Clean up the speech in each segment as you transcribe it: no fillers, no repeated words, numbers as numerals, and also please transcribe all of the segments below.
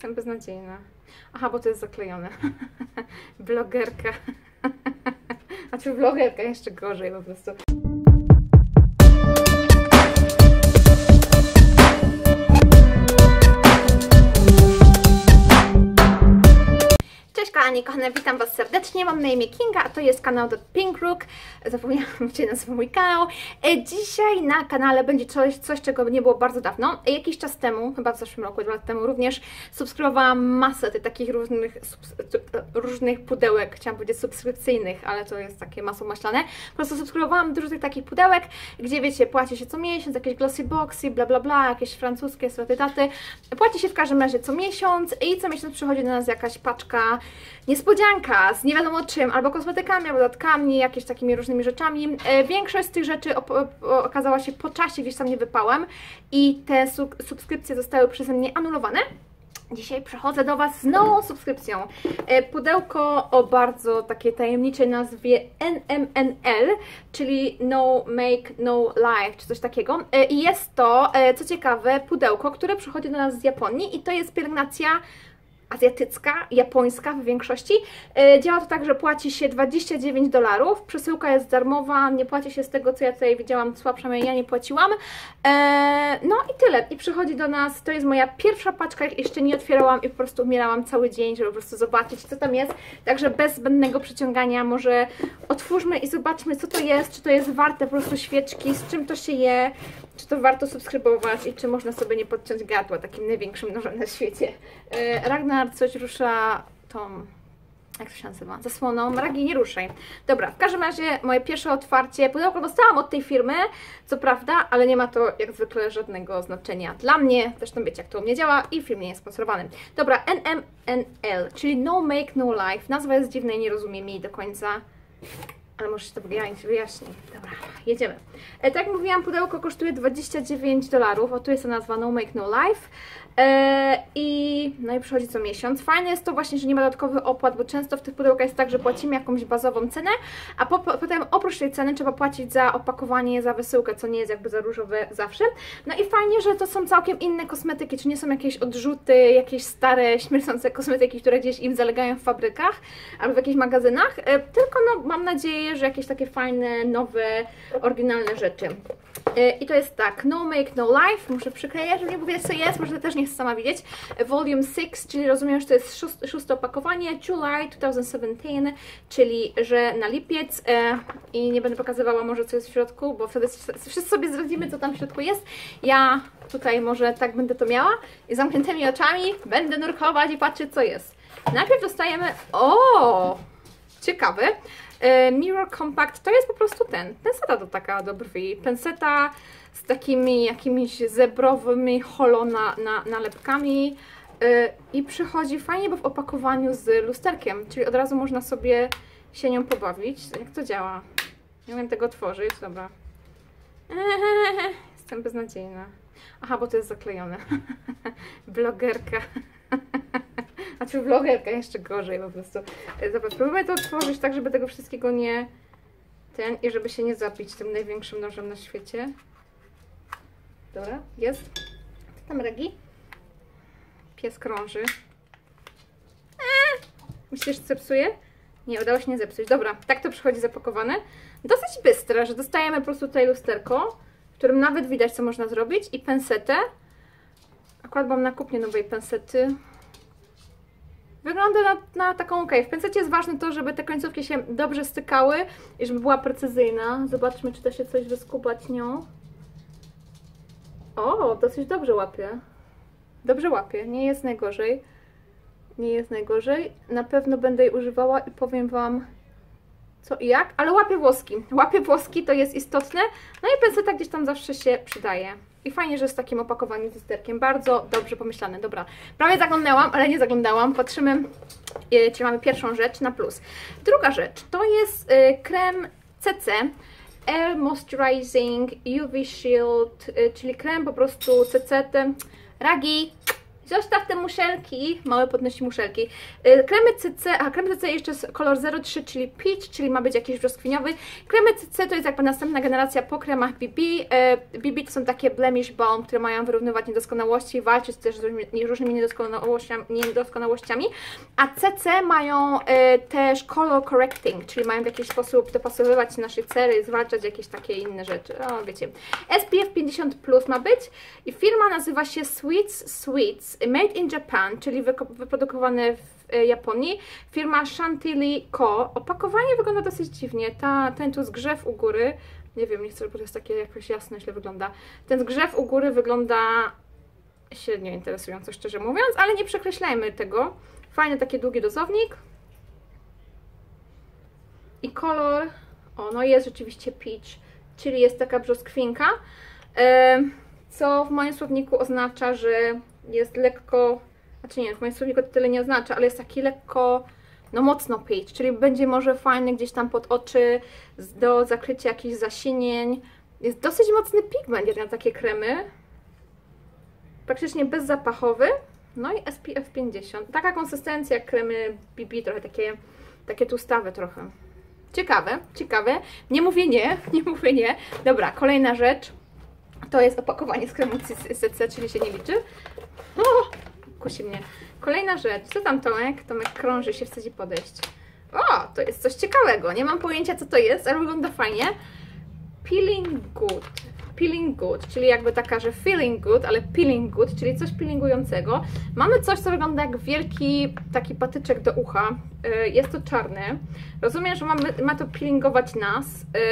Jestem beznadziejna. Aha, bo to jest zaklejone. Blogerka. Znaczy vlogerka jeszcze gorzej po prostu. Cześć kochani, kochane, witam Was serdecznie, mam na imię Kinga, a to jest kanał The Pink Rook. Zapomniałam, jak nazwę mój kanał. Dzisiaj na kanale będzie coś, czego nie było bardzo dawno. Jakiś czas temu, chyba w zeszłym roku, 2 lata temu również, subskrybowałam masę tych takich różnych pudełek, chciałam powiedzieć subskrypcyjnych, ale to jest takie masło maślane. Po prostu subskrybowałam dużo tych takich pudełek, gdzie wiecie, płaci się co miesiąc, jakieś glossy boxy, bla bla bla, jakieś francuskie straty daty. Płaci się w każdym razie co miesiąc i co miesiąc przychodzi do nas jakaś paczka niespodzianka z nie wiadomo czym, albo kosmetykami, albo dodatkami, jakimiś takimi różnymi rzeczami. Większość z tych rzeczy okazała się po czasie, gdzieś tam nie wypałem i te subskrypcje zostały przeze mnie anulowane. Dzisiaj przychodzę do Was z nową subskrypcją. Pudełko o bardzo takiej tajemniczej nazwie NMNL, czyli No Make No Life, czy coś takiego. I jest to, co ciekawe, pudełko, które przychodzi do nas z Japonii i to jest pielęgnacja azjatycka, japońska w większości. Działa to tak, że płaci się $29, przesyłka jest darmowa, nie płaci się z tego, co ja tutaj widziałam, przynajmniej ja nie płaciłam. No i tyle. I przychodzi do nas, to jest moja pierwsza paczka, jeszcze nie otwierałam i po prostu umierałam cały dzień, żeby po prostu zobaczyć, co tam jest. Także bez zbędnego przeciągania może otwórzmy i zobaczmy, co to jest, czy to jest warte po prostu świeczki, z czym to się je, czy to warto subskrybować i czy można sobie nie podciąć gardła takim największym nożem na świecie. Ragnar coś rusza tą, jak to się nazywa, zasłoną. Ragi, nie ruszaj. Dobra, w każdym razie moje pierwsze otwarcie. Pudełko dostałam od tej firmy, co prawda, ale nie ma to jak zwykle żadnego znaczenia dla mnie. Zresztą wiecie, jak to u mnie działa i film nie jest sponsorowany. Dobra, NMNL, czyli No Make No Life. Nazwa jest dziwna i nie rozumiem jej do końca. Ale może się to wyjaśni. Dobra, jedziemy. Tak jak mówiłam, pudełko kosztuje $29. O, tu jest ta nazwa No Make No Life. No i przychodzi co miesiąc. Fajne jest to właśnie, że nie ma dodatkowych opłat, bo często w tych pudełkach jest tak, że płacimy jakąś bazową cenę, a potem oprócz tej ceny trzeba płacić za opakowanie, za wysyłkę, co nie jest jakby za różowe zawsze. No i fajnie, że to są całkiem inne kosmetyki, czy nie są jakieś odrzuty, jakieś stare, śmierdzące kosmetyki, które gdzieś im zalegają w fabrykach albo w jakichś magazynach, tylko no mam nadzieję, że jakieś takie fajne, nowe, oryginalne rzeczy. I to jest tak, No Make No Life, muszę przykleić, żeby nie powiedzieć co jest, może też nie chcę sama widzieć. Volume 6, czyli rozumiem, że to jest szóste opakowanie, July 2017, czyli że na lipiec i nie będę pokazywała może co jest w środku, bo wtedy wszyscy sobie zdradzimy co tam w środku jest. Ja tutaj może tak będę to miała i zamkniętymi oczami będę nurkować i patrzeć co jest. Najpierw dostajemy, ciekawy, Mirror Compact, to jest po prostu penseta do taka do brwi, penseta z takimi jakimiś zebrowymi nalepkami i przychodzi fajnie, bo w opakowaniu z lusterkiem, czyli od razu można sobie się nią pobawić. Jak to działa? Nie umiem tego otworzyć, dobra. Jestem beznadziejna. Aha, bo to jest zaklejone. Blogerka. Znaczy vlogerka jeszcze gorzej po prostu. Dobra, spróbujmy to otworzyć tak, żeby tego wszystkiego nie... i żeby się nie zabić tym największym nożem na świecie. Dobra, jest. Co tam Regi? Pies krąży. Myślisz, że zepsuje? Nie, udało się nie zepsuć. Dobra, tak to przychodzi zapakowane. Dosyć bystre, że dostajemy po prostu tutaj lusterko, w którym nawet widać, co można zrobić, i pensetę. Akurat mam na kupnie nowej pensety. Wygląda na taką w pensecie jest ważne to, żeby te końcówki się dobrze stykały i żeby była precyzyjna. Zobaczmy, czy da się coś wyskubać nią. O, dosyć dobrze łapie. Dobrze łapie, nie jest najgorzej. Nie jest najgorzej. Na pewno będę jej używała i powiem Wam co i jak, ale łapie włoski. Łapie włoski, to jest istotne. No i penseta gdzieś tam zawsze się przydaje. I fajnie, że z takim opakowaniem z lusterkiem. Bardzo dobrze pomyślane. Dobra, prawie zaglądałam, ale nie zaglądałam. Patrzymy, czy mamy pierwszą rzecz na plus. Druga rzecz to jest krem CC Air Moisturizing UV Shield, czyli krem po prostu CC. Ragi, Zostaw te muszelki, małe podnosi muszelki. Kremy CC, a kremy CC jeszcze jest kolor 03, czyli peach, czyli ma być jakiś brzoskwiniowy. Kremy CC to jest jakby następna generacja po kremach BB. BB to są takie blemish balm, które mają wyrównywać niedoskonałości i walczyć też z różnymi niedoskonałościami. A CC mają też color correcting, czyli mają w jakiś sposób dopasowywać naszej cery, zwalczać jakieś takie inne rzeczy. O, wiecie. SPF 50+ ma być i firma nazywa się Sweets, made in Japan, czyli wyprodukowane w Japonii. Firma Chantilly Co. Opakowanie wygląda dosyć dziwnie. Ten tu zgrzew u góry, nie wiem, nie chcę, bo to jest takie jakoś jasne, źle wygląda. Ten zgrzew u góry wygląda średnio interesująco, szczerze mówiąc, ale nie przekreślajmy tego. Fajny taki długi dozownik. I kolor, no jest rzeczywiście peach, czyli jest taka brzoskwinka, co w moim słowniku oznacza, że jest lekko, znaczy nie, w moim słowniku to tyle nie oznacza, ale jest taki lekko, no mocno peach, czyli będzie może fajny gdzieś tam pod oczy, do zakrycia jakichś zasinień. Jest dosyć mocny pigment jak na takie kremy, praktycznie bezzapachowy, no i SPF 50. Taka konsystencja jak kremy BB, trochę takie tłustawe trochę. Ciekawe. Nie mówię nie. Dobra, kolejna rzecz. To jest opakowanie z kremu CC, czyli się nie liczy. O, kusi mnie. Kolejna rzecz. Co tam Tomek? Tomek krąży się, chce ci podejść. O, to jest coś ciekawego. Nie mam pojęcia co to jest, ale wygląda fajnie. Peeling good, czyli jakby taka, że feeling good, ale peeling good, czyli coś peelingującego. Mamy coś, co wygląda jak wielki taki patyczek do ucha. Jest to czarne. Rozumiem, że ma to peelingować nas.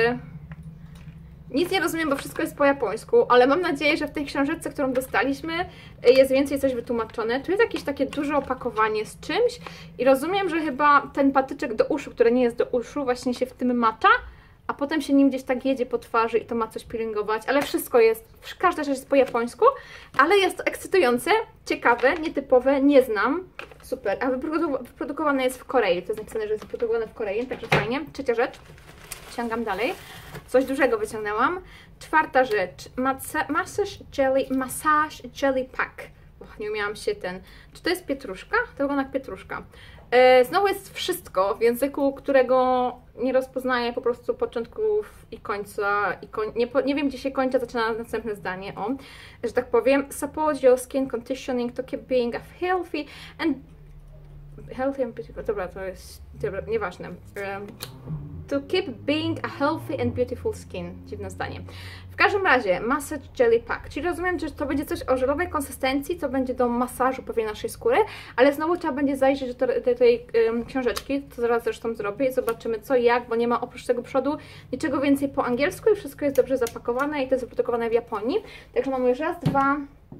Nic nie rozumiem, bo wszystko jest po japońsku, ale mam nadzieję, że w tej książeczce, którą dostaliśmy, jest więcej coś wytłumaczone. Tu jest jakieś takie duże opakowanie z czymś i rozumiem, że chyba ten patyczek do uszu, który nie jest do uszu, właśnie się w tym macza, a potem się nim gdzieś tak jedzie po twarzy i to ma coś peelingować, ale wszystko jest, każda rzecz jest po japońsku, ale jest to ekscytujące, ciekawe, nietypowe, nie znam, super, a wyprodukowane jest w Korei, to jest napisane, że jest wyprodukowane w Korei, także fajnie. Trzecia rzecz, ciągam dalej, coś dużego wyciągnęłam. Czwarta rzecz, massage jelly pack, nie umiałam się czy to jest pietruszka? To wygląda jak pietruszka. Znowu jest wszystko w języku, którego nie rozpoznaję po prostu początków i końca. Nie wiem, gdzie się kończy, a zaczyna następne zdanie. O, że tak powiem. Support your skin conditioning to keep being a healthy and beautiful. Dobra, to jest nieważne. To keep being a healthy and beautiful skin. Dziwne zdanie. W każdym razie, massage jelly pack, czyli rozumiem, że to będzie coś o żelowej konsystencji, co będzie do masażu pewnie naszej skóry, ale znowu trzeba będzie zajrzeć do tej książeczki, to zaraz zresztą zrobię i zobaczymy co i jak, bo nie ma oprócz tego przodu niczego więcej po angielsku i wszystko jest dobrze zapakowane i to jest wyprodukowane w Japonii. Także mamy już raz, dwa,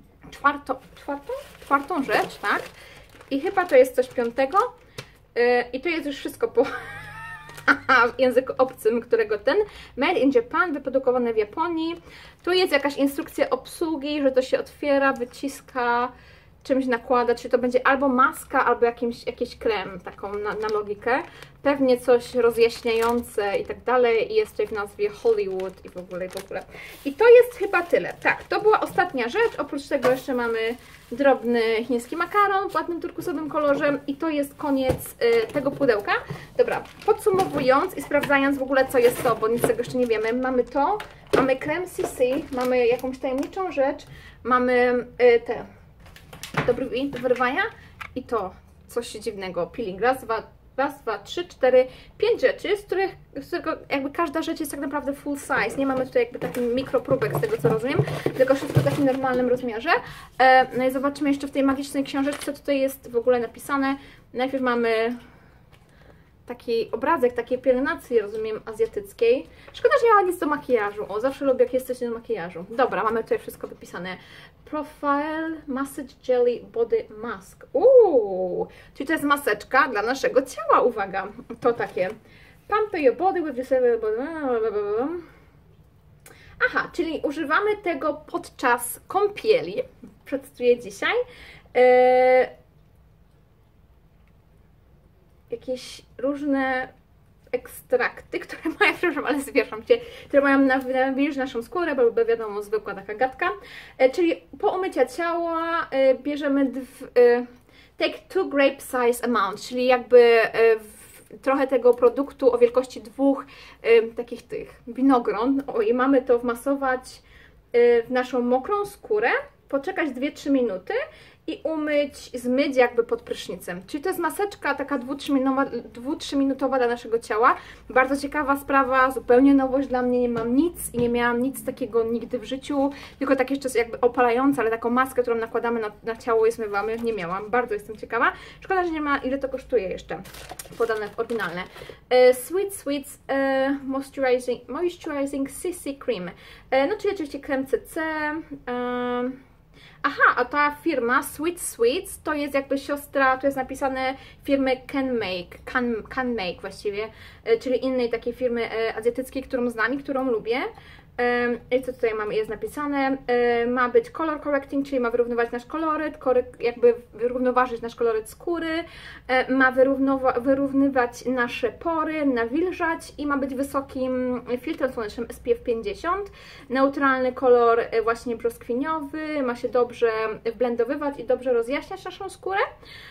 czwartą rzecz, tak? I chyba to jest coś piątego i to jest już wszystko po w języku obcym, którego Made in Japan, wyprodukowane w Japonii. Tu jest jakaś instrukcja obsługi, że to się otwiera, wyciska, czymś nakłada, czy to będzie albo maska, albo jakiś krem, taką na logikę. Pewnie coś rozjaśniające i tak dalej. I jest tutaj w nazwie Hollywood i w ogóle. I to jest chyba tyle. Tak, to była ostatnia rzecz. Oprócz tego jeszcze mamy drobny chiński makaron w ładnym turkusowym kolorze. I to jest koniec tego pudełka. Dobra, podsumowując i sprawdzając w ogóle co jest to, bo nic z tego jeszcze nie wiemy. Mamy to, mamy creme CC, mamy jakąś tajemniczą rzecz, mamy do brwi, do wyrywania i to coś dziwnego, peeling. Raz, dwa, trzy, cztery, 5 rzeczy, z którego jakby każda rzecz jest tak naprawdę full size. Nie mamy tutaj jakby taki mikropróbek z tego co rozumiem, tylko wszystko w takim normalnym rozmiarze. No i zobaczmy jeszcze w tej magicznej książeczce, co tutaj jest w ogóle napisane. Najpierw mamy taki obrazek takiej pielęgnacji, rozumiem, azjatyckiej. Szkoda, że nie ma nic do makijażu. O, zawsze lubię, jak jest coś do makijażu. Dobra, mamy tutaj wszystko wypisane. Profile Massage Jelly Body Mask. Czyli to jest maseczka dla naszego ciała, uwaga. To takie. Pump your body with this... Aha, czyli używamy tego podczas kąpieli. Przetestuję dzisiaj. Jakieś różne ekstrakty, które mają, przepraszam, ale zwierzam się, które mają nawilżyć naszą skórę, bo wiadomo, zwykła taka gadka. Czyli po umycia ciała bierzemy take 2 grape size amount, czyli jakby trochę tego produktu o wielkości 2 takich tych winogron. I mamy to wmasować w naszą mokrą skórę, poczekać 2-3 minuty i zmyć jakby pod prysznicem. Czyli to jest maseczka taka 2-3 minutowa dla naszego ciała. Bardzo ciekawa sprawa, zupełnie nowość dla mnie, nie mam nic i nie miałam nic takiego nigdy w życiu, tylko tak jeszcze jakby opalająca, ale taką maskę, którą nakładamy na ciało i zmywamy, nie miałam. Bardzo jestem ciekawa. Szkoda, że nie ma, ile to kosztuje jeszcze, podane w oryginalne. Sweet Sweets Moisturizing CC Cream. No czyli oczywiście krem CC. Aha, a ta firma Sweet Sweets to jest jakby siostra, tu jest napisane firmy Can Make właściwie, czyli innej takiej firmy azjatyckiej, którą znam i którą lubię. I co tutaj mamy, jest napisane, ma być color correcting, czyli ma wyrównywać nasz koloryt, jakby wyrównoważyć nasz koloryt skóry, ma wyrównywać nasze pory, nawilżać i ma być wysokim filtrem słonecznym SPF 50, neutralny kolor właśnie brzoskwiniowy, ma się dobrze wblendowywać i dobrze rozjaśniać naszą skórę,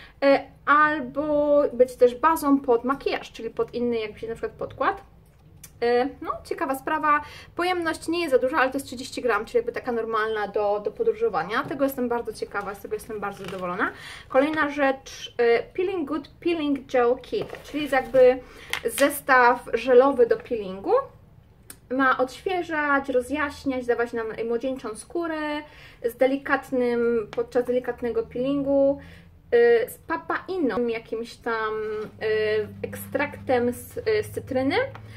albo być też bazą pod makijaż, czyli pod inny jakby na przykład podkład. No, ciekawa sprawa. Pojemność nie jest za duża, ale to jest 30 gram, czyli jakby taka normalna do podróżowania. Tego jestem bardzo ciekawa, z tego jestem bardzo zadowolona. Kolejna rzecz, Peeling Good Peeling Gel Kit, czyli jakby zestaw żelowy do peelingu. Ma odświeżać, rozjaśniać, dawać nam młodzieńczą skórę podczas delikatnego peelingu. Z papainą, jakimś tam ekstraktem z cytryny.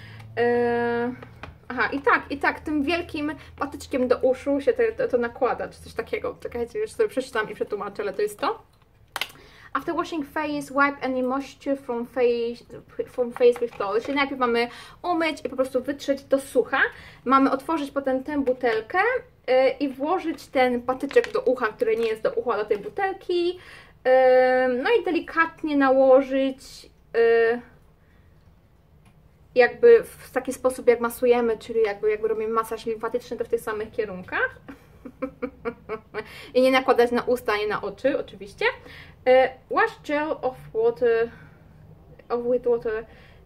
Aha, i tak, tym wielkim patyczkiem do uszu się to nakłada, czy coś takiego. Czekajcie, już sobie przeczytam i przetłumaczę, ale to jest to. After washing face, wipe any moisture from face with towel. Czyli najpierw mamy umyć i po prostu wytrzeć do sucha. Mamy otworzyć potem tę butelkę i włożyć ten patyczek do ucha, który nie jest do ucha, do tej butelki. No i delikatnie nałożyć jakby w taki sposób, jak masujemy, czyli jakby robimy masaż limfatyczny, to w tych samych kierunkach. I nie nakładać na usta, nie na oczy, oczywiście. Wash gel with water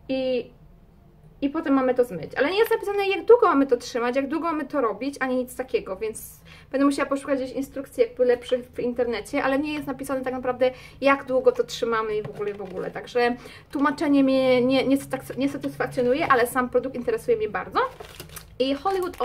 i potem mamy to zmyć. Ale nie jest napisane, jak długo mamy to trzymać, jak długo mamy to robić, ani nic takiego, więc będę musiała poszukać gdzieś instrukcji jakby lepszych w internecie, ale nie jest napisane tak naprawdę, jak długo to trzymamy i w ogóle. Także tłumaczenie mnie nie satysfakcjonuje, ale sam produkt interesuje mnie bardzo. I Hollywood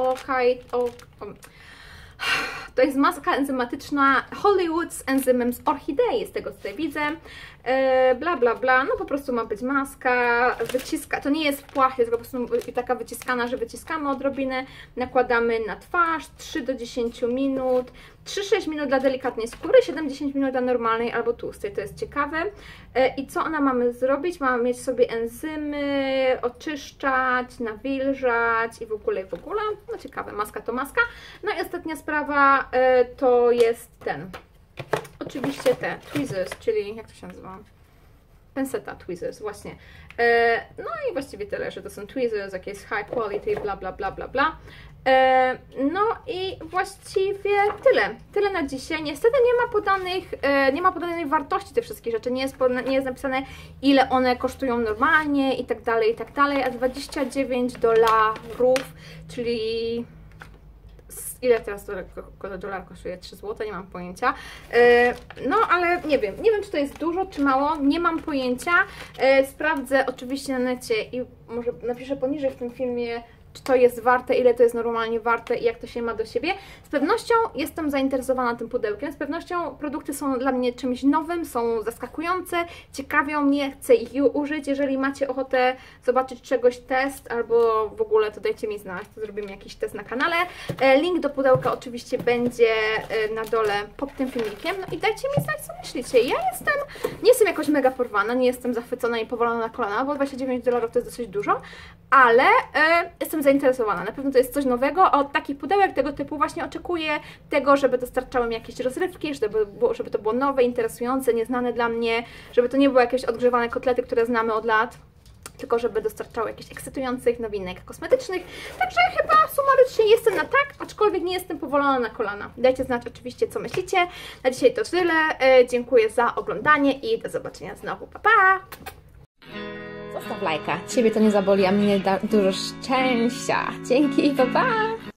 to jest maska enzymatyczna Hollywood z enzymem z orchidei, z tego co tutaj widzę. Bla bla bla, no po prostu ma być maska, to nie jest płachty, tylko po prostu taka wyciskana, że wyciskamy odrobinę, nakładamy na twarz, 3 do 10 minut, 3-6 minut dla delikatnej skóry, 7-10 minut dla normalnej albo tłustej, to jest ciekawe. I co ona mamy zrobić? Mamy mieć sobie enzymy, oczyszczać, nawilżać i w ogóle. No ciekawe, maska to maska. No i ostatnia sprawa to jest oczywiście te tweezers, czyli jak to się nazywa? Penseta tweezers, właśnie. No i właściwie tyle, że to są tweezers, jakieś high quality, bla bla bla bla bla. No i właściwie tyle na dzisiaj. Niestety nie ma podanej wartości tych wszystkich rzeczy, nie jest napisane, ile one kosztują normalnie i tak dalej, a $29, czyli ile teraz dolar kosztuje? 3 zł? Nie mam pojęcia. No ale nie wiem, czy to jest dużo, czy mało, nie mam pojęcia. Sprawdzę oczywiście na necie i może napiszę poniżej w tym filmie, czy to jest warte, ile to jest normalnie warte i jak to się ma do siebie. Z pewnością jestem zainteresowana tym pudełkiem, z pewnością produkty są dla mnie czymś nowym, są zaskakujące, ciekawią mnie, chcę ich użyć. Jeżeli macie ochotę zobaczyć czegoś test albo w ogóle, to dajcie mi znać, to zrobimy jakiś test na kanale. Link do pudełka oczywiście będzie na dole pod tym filmikiem. No i dajcie mi znać, co myślicie. Ja nie jestem jakoś mega porwana, nie jestem zachwycona i powalona na kolana, bo $29 to jest dosyć dużo, ale jestem zainteresowana. Na pewno to jest coś nowego, a od takich pudełek tego typu właśnie oczekuję tego, żeby dostarczały mi jakieś rozrywki, żeby to było nowe, interesujące, nieznane dla mnie, żeby to nie były jakieś odgrzewane kotlety, które znamy od lat. tylko żeby dostarczały jakichś ekscytujących nowinek kosmetycznych. Także chyba sumarycznie jestem na tak, aczkolwiek nie jestem powolona na kolana. Dajcie znać oczywiście, co myślicie. Na dzisiaj to tyle. Dziękuję za oglądanie i do zobaczenia znowu. Pa, pa! Zostaw lajka. Ciebie to nie zaboli, a mnie da dużo szczęścia. Dzięki, pa, pa!